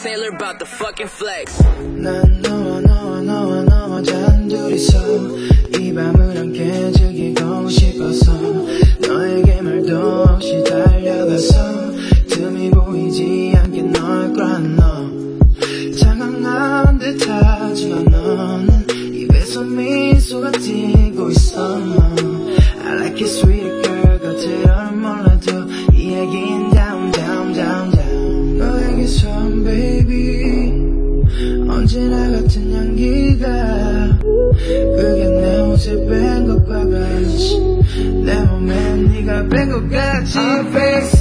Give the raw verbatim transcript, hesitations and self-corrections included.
Taylor about the fucking flex. 난 너와 너와 너와 너와 단둘이서 이 밤을 함께 즐기고 싶어서 너에게 말도 없이 달려가서 틈이 보이지 않게 널 끌어안아. 장황한 듯 하지만 너는 입에서 미소가 띄고 있어. I like it sweet girl 겉으로는 몰라도 이 얘긴 down down down down. 너에게서 baby 언제나 같은 향기가 그게 내 옷에 뺀 것과 같이 내 몸에 네가 뺀 것 같이.